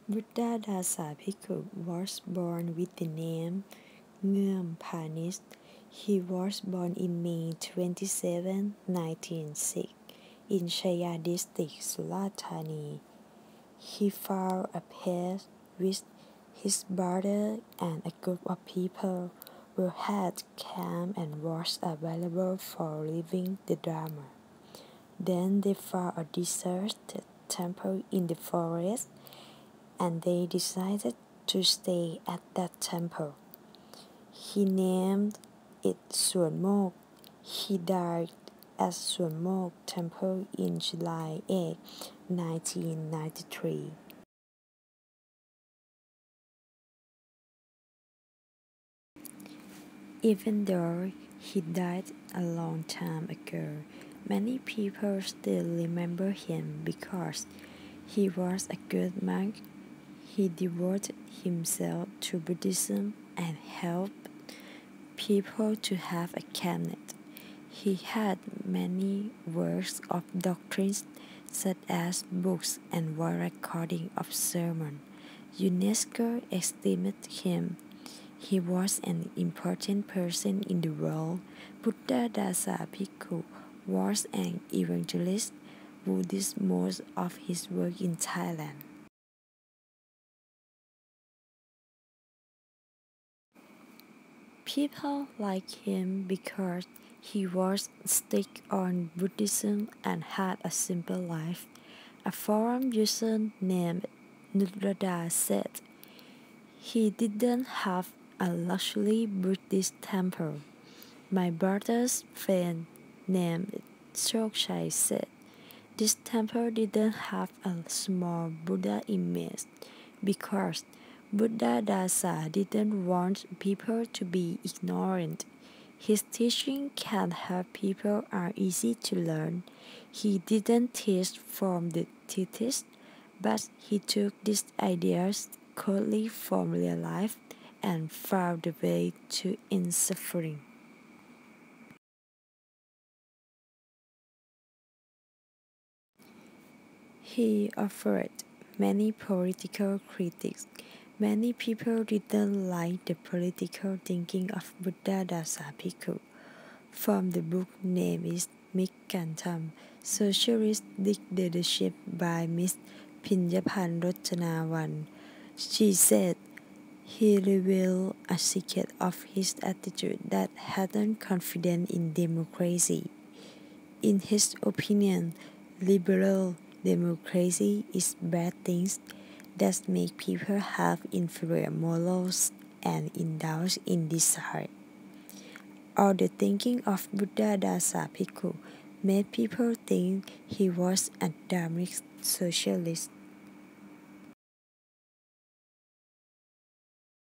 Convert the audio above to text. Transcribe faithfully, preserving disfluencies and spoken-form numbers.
Buddha Dasa Bhikkhu was born with the name Ngurm Panis. He was born in May twenty-seventh, nineteen oh six, in Chaya district, Surat Thani. He found a path with his brother and a group of people who had camp and was available for living the Dharma. Then they found a deserted temple in the forest and they decided to stay at that temple. He named it Suan Mok. He died at Suan Mok Temple in July eighth, nineteen ninety-three. Even though he died a long time ago, many people still remember him because he was a good monk. He devoted himself to Buddhism and helped people to have a cabinet. He had many works of doctrines, such as books and voice recording of sermons. UNESCO estimated him. He was an important person in the world. Buddha Dasa Bhikkhu was an evangelist who did most of his work in Thailand. People liked him because he was strict on Buddhism and had a simple life. A forum user named Nudrada said he didn't have a luxury Buddhist temple. My brother's friend named Chokchai said this temple didn't have a small Buddha image because Buddha Dasa didn't want people to be ignorant. His teaching can help people are easy to learn. He didn't teach from the thesis, but he took these ideas coldly from real life and found the way to end suffering. He offered many political critics. Many people didn't like the political thinking of Buddha Dasa Bhikkhu. From the book named Mikantham, Socialist Dictatorship by Miss Pinyapan Rojanawan. She said he revealed a secret of his attitude that hadn't confidence in democracy. In his opinion, liberal democracy is bad things that make people have inferior morals and indulge in desire. All the thinking of Buddha Dasa Bhikkhu made people think he was a dharmic socialist.